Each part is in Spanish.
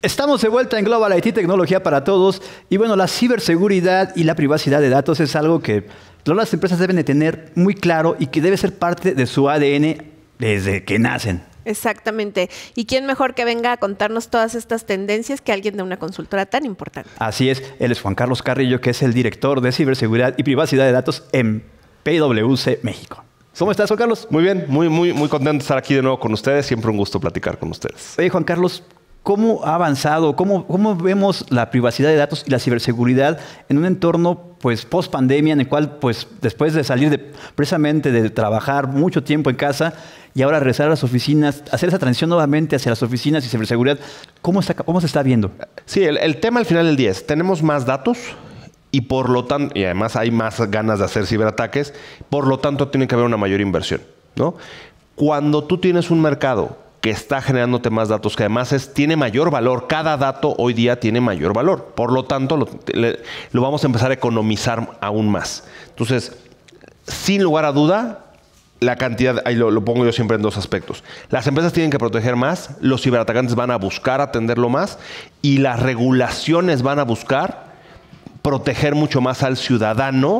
Estamos de vuelta en Global IT, tecnología para todos. Y bueno, la ciberseguridad y la privacidad de datos es algo que todas las empresas deben de tener muy claro y que debe ser parte de su ADN desde que nacen. Exactamente. ¿Y quién mejor que venga a contarnos todas estas tendencias que alguien de una consultora tan importante? Así es. Él es Juan Carlos Carrillo, que es el director de ciberseguridad y privacidad de datos en PwC México. ¿Cómo estás, Juan Carlos? Muy bien, muy contento de estar aquí de nuevo con ustedes. Siempre un gusto platicar con ustedes. Oye, Juan Carlos, ¿cómo ha avanzado? ¿Cómo vemos la privacidad de datos y la ciberseguridad en un entorno pues, post-pandemia en el cual pues, después de salir precisamente de trabajar mucho tiempo en casa y ahora regresar a las oficinas, hacer esa transición nuevamente hacia las oficinas y ciberseguridad, ¿cómo se está viendo? Sí, el tema al final del día es, tenemos más datos y por lo tanto, y además hay más ganas de hacer ciberataques, por lo tanto tiene que haber una mayor inversión, ¿no? Cuando tú tienes un mercado que está generándote más datos, que además tiene mayor valor, cada dato hoy día tiene mayor valor, por lo tanto lo vamos a empezar a economizar aún más. Entonces, sin lugar a duda, la cantidad, ahí lo pongo yo siempre en dos aspectos. Las empresas tienen que proteger más, los ciberatacantes van a buscar atenderlo más y las regulaciones van a buscar proteger mucho más al ciudadano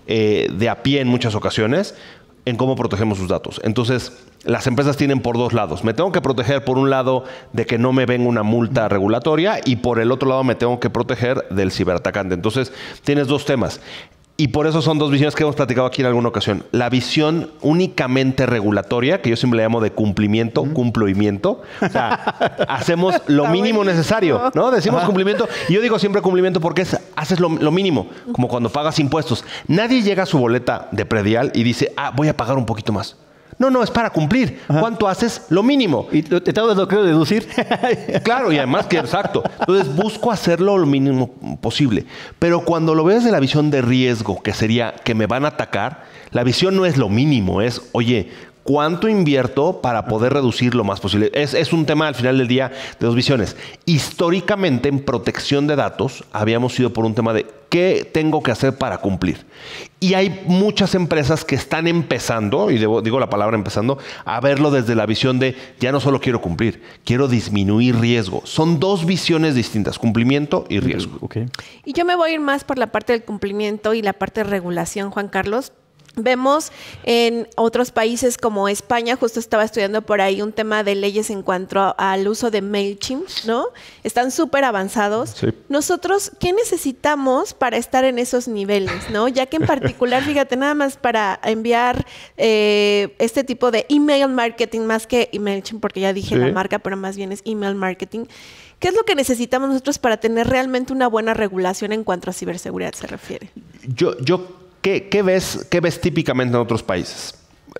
de a pie en muchas ocasiones en cómo protegemos sus datos. Entonces, las empresas tienen por dos lados. Me tengo que proteger por un lado de que no me venga una multa regulatoria y por el otro lado me tengo que proteger del ciberatacante. Entonces, tienes dos temas. Y por eso son dos visiones que hemos platicado aquí en alguna ocasión. La visión únicamente regulatoria, que yo siempre le llamo de cumplimiento, cumplimiento. O sea, hacemos lo mínimo necesario, ¿no? Decimos cumplimiento. Y yo digo siempre cumplimiento porque haces lo mínimo, como cuando pagas impuestos. Nadie llega a su boleta de predial y dice, voy a pagar un poquito más. No, es para cumplir. ¿Cuánto haces? Lo mínimo. ¿Y te tengo lo que deducir? Claro, y además que exacto. Entonces busco hacerlo lo mínimo posible. Pero cuando lo ves de la visión de riesgo, que sería que me van a atacar, la visión no es lo mínimo, es, oye, ¿cuánto invierto para poder reducir lo más posible? Es un tema al final del día de dos visiones. Históricamente, en protección de datos, habíamos ido por un tema de qué tengo que hacer para cumplir. Y hay muchas empresas que están empezando, y digo la palabra empezando, a verlo desde la visión de ya no solo quiero cumplir, quiero disminuir riesgo. Son dos visiones distintas, cumplimiento y riesgo. Okay. Y yo me voy a ir más por la parte del cumplimiento y la parte de regulación, Juan Carlos. Vemos en otros países como España, justo estaba estudiando por ahí un tema de leyes en cuanto al uso de MailChimp, ¿no? Están súper avanzados. Sí. Nosotros, ¿qué necesitamos para estar en esos niveles, no? Ya que en particular, fíjate, nada más para enviar este tipo de email marketing, más que MailChimp, porque ya dije la marca, pero más bien es email marketing. ¿Qué es lo que necesitamos nosotros para tener realmente una buena regulación en cuanto a ciberseguridad se refiere? ¿Qué ves típicamente en otros países?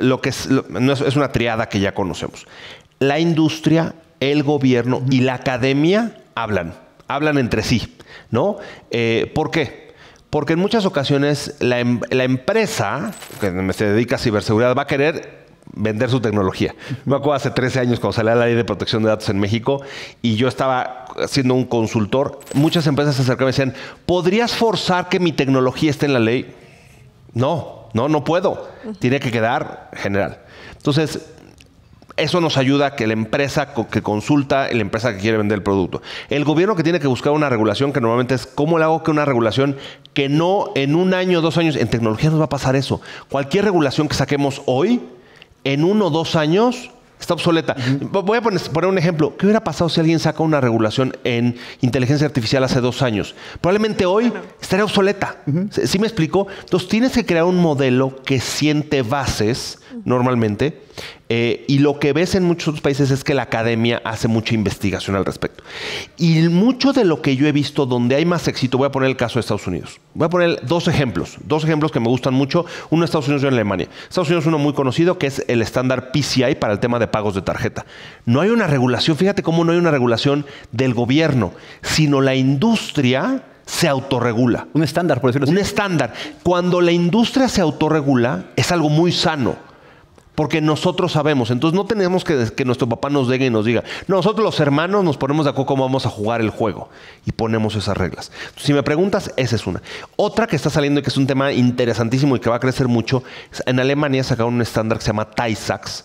Es una triada que ya conocemos. La industria, el gobierno y la academia hablan entre sí, ¿no? ¿Por qué? Porque en muchas ocasiones la empresa que se dedica a ciberseguridad va a querer vender su tecnología. Me acuerdo hace 13 años cuando salió la ley de protección de datos en México y yo estaba siendo un consultor. Muchas empresas se acercaban y decían, ¿podrías forzar que mi tecnología esté en la ley? No puedo. Tiene que quedar general. Entonces, eso nos ayuda a que la empresa que consulta, la empresa que quiere vender el producto. El gobierno que tiene que buscar una regulación, que normalmente es, ¿cómo le hago que una regulación que no en un año, 2 años, en tecnología nos va a pasar eso? Cualquier regulación que saquemos hoy, en 1 o 2 años, está obsoleta. Voy a poner un ejemplo. ¿Qué hubiera pasado si alguien saca una regulación en inteligencia artificial hace 2 años? Probablemente hoy estaría obsoleta. ¿Sí me explico? Entonces tienes que crear un modelo que siente bases normalmente. Y lo que ves en muchos otros países es que la academia hace mucha investigación al respecto. Y mucho de lo que yo he visto donde hay más éxito, voy a poner el caso de Estados Unidos. Voy a poner dos ejemplos que me gustan mucho. Uno en Estados Unidos y uno en Alemania. Estados Unidos es uno muy conocido que es el estándar PCI para el tema de pagos de tarjeta. No hay una regulación, fíjate cómo no hay una regulación del gobierno, sino la industria se autorregula. Un estándar, por decirlo así. Un estándar. Cuando la industria se autorregula, es algo muy sano. Porque nosotros sabemos. Entonces no tenemos que nuestro papá nos llegue y nos diga. Nosotros los hermanos nos ponemos de acuerdo cómo vamos a jugar el juego. Y ponemos esas reglas. Entonces, si me preguntas, esa es una. Otra que está saliendo y que es un tema interesantísimo y que va a crecer mucho. En Alemania sacaron un estándar que se llama TISAX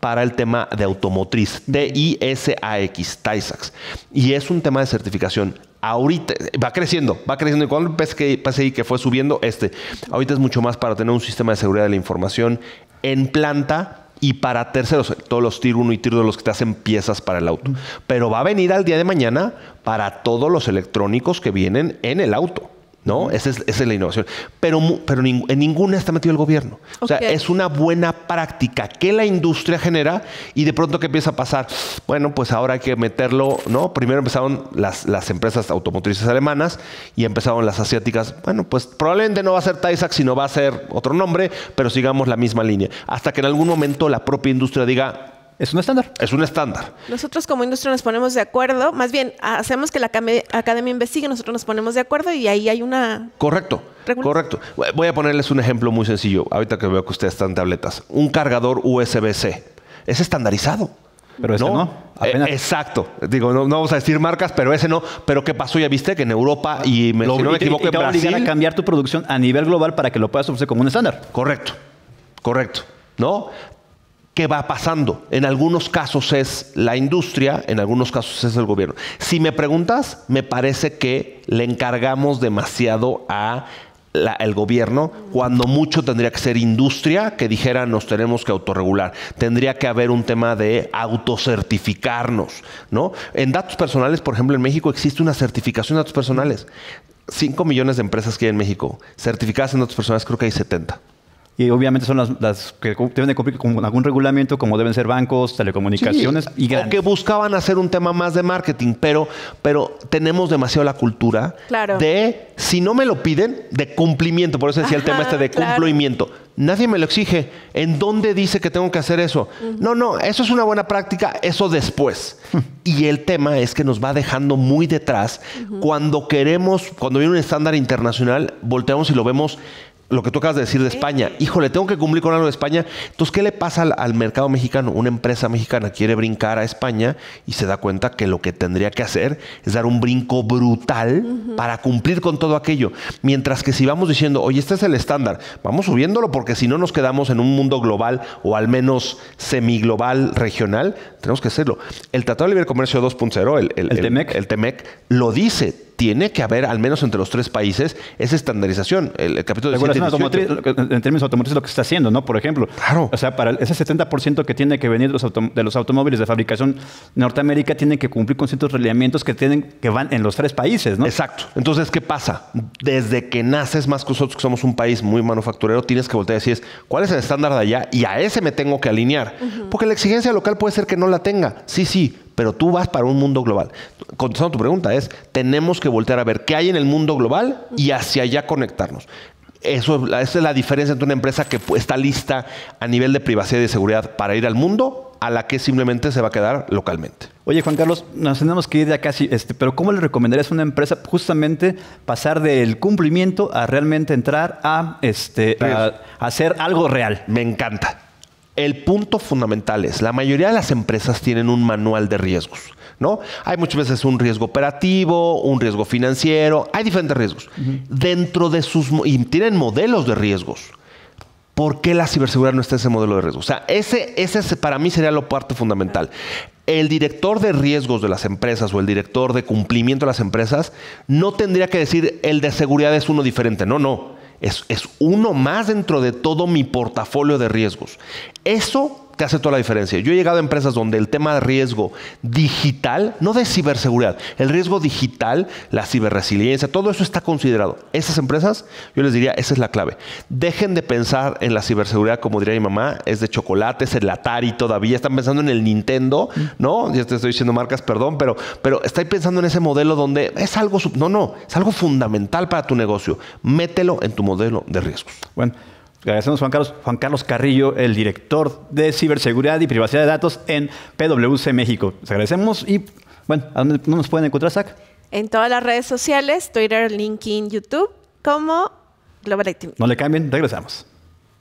para el tema de automotriz, TISAX, TISAX. Y es un tema de certificación. Ahorita va creciendo. Y cuando el PCI que fue subiendo, ahorita es mucho más para tener un sistema de seguridad de la información en planta y para terceros, todos los Tier 1 y Tier 2 los que te hacen piezas para el auto. Pero va a venir al día de mañana para todos los electrónicos que vienen en el auto, ¿no? Esa es la innovación. Pero en ninguna está metido el gobierno. O sea, es una buena práctica que la industria genera y de pronto, ¿qué empieza a pasar? Bueno, pues ahora hay que meterlo, ¿no? Primero empezaron las empresas automotrices alemanas y empezaron las asiáticas. Bueno, pues probablemente no va a ser TISAX, sino va a ser otro nombre, pero sigamos la misma línea. Hasta que en algún momento la propia industria diga... Es un estándar. Es un estándar. Nosotros como industria nos ponemos de acuerdo, más bien hacemos que la academia investigue, nosotros nos ponemos de acuerdo y ahí hay una... Correcto. Voy a ponerles un ejemplo muy sencillo, ahorita que veo que ustedes están en tabletas. Un cargador USB-C es estandarizado. Pero ese no. Apenas. Exacto. Digo, no vamos a decir marcas, pero ese no. Pero ¿qué pasó? Ya viste que en Europa y si no me equivoco, en Brasil... Te obligan a cambiar tu producción a nivel global para que lo puedas ofrecer como un estándar. Correcto. ¿No? ¿Qué va pasando? En algunos casos es la industria, en algunos casos es el gobierno. Si me preguntas, me parece que le encargamos demasiado al gobierno, cuando mucho tendría que ser industria que dijera nos tenemos que autorregular. Tendría que haber un tema de autocertificarnos, ¿no? En datos personales, por ejemplo, en México existe una certificación de datos personales. 5 millones de empresas que hay en México. Certificadas en datos personales creo que hay 70. Y obviamente son las que deben de cumplir con algún regulamiento, como deben ser bancos, telecomunicaciones y grandes. O que buscaban hacer un tema más de marketing, pero tenemos demasiado la cultura de, si no me lo piden, de cumplimiento. Por eso decía el tema de cumplimiento. Nadie me lo exige. ¿En dónde dice que tengo que hacer eso? No, eso es una buena práctica, eso después. Y el tema es que nos va dejando muy detrás. Cuando viene un estándar internacional, volteamos y lo vemos. Lo que tú acabas de decir de España. Híjole, tengo que cumplir con algo de España. Entonces, ¿qué le pasa al mercado mexicano? Una empresa mexicana quiere brincar a España y se da cuenta que lo que tendría que hacer es dar un brinco brutal para cumplir con todo aquello. Mientras que si vamos diciendo, oye, este es el estándar, vamos subiéndolo porque si no nos quedamos en un mundo global o al menos semiglobal regional, tenemos que hacerlo. El Tratado de Libre Comercio 2.0, el TEMEC, lo dice. Tiene que haber, al menos entre los 3 países, esa estandarización. El capítulo de automotriz, en términos automotrices, lo que se está haciendo, ¿no? Por ejemplo. Claro. O sea, para ese 70% que tiene que venir de los automóviles de fabricación Norteamérica, tienen que cumplir con ciertos lineamientos que van en los 3 países, ¿no? Exacto. Entonces, ¿qué pasa? Desde que naces, más que nosotros, que somos un país muy manufacturero, tienes que voltear y decir, ¿cuál es el estándar de allá? Y a ese me tengo que alinear. Porque la exigencia local puede ser que no la tenga. Sí. Pero tú vas para un mundo global. Contestando tu pregunta tenemos que voltear a ver qué hay en el mundo global y hacia allá conectarnos. Esa es la diferencia entre una empresa que está lista a nivel de privacidad y de seguridad para ir al mundo a la que simplemente se va a quedar localmente. Oye, Juan Carlos, nos tenemos que ir de acá, pero ¿cómo le recomendarías a una empresa justamente pasar del cumplimiento a realmente entrar a hacer algo real? Me encanta. El punto fundamental es, la mayoría de las empresas tienen un manual de riesgos, ¿no? Hay muchas veces un riesgo operativo, un riesgo financiero, hay diferentes riesgos. Dentro de y tienen modelos de riesgos. ¿Por qué la ciberseguridad no está en ese modelo de riesgos? O sea, ese para mí sería la parte fundamental. El director de riesgos de las empresas o el director de cumplimiento de las empresas no tendría que decir el de seguridad es uno diferente. No. Es uno más dentro de todo mi portafolio de riesgos. Eso te hace toda la diferencia. Yo he llegado a empresas donde el tema de riesgo digital, no de ciberseguridad, el riesgo digital, la ciberresiliencia, todo eso está considerado. Esas empresas, yo les diría, esa es la clave. Dejen de pensar en la ciberseguridad, como diría mi mamá, es de chocolate, es el Atari todavía. Están pensando en el Nintendo, ¿no? Ya te estoy diciendo marcas, perdón, pero estoy pensando en ese modelo donde es algo... No, es algo fundamental para tu negocio. Mételo en tu modelo de riesgos. Bueno, agradecemos a Juan Carlos Carrillo, el director de ciberseguridad y privacidad de datos en PwC México. Les agradecemos y, bueno, ¿a dónde nos pueden encontrar, Zach? En todas las redes sociales, Twitter, LinkedIn, YouTube, como Global IT. No le cambien, regresamos.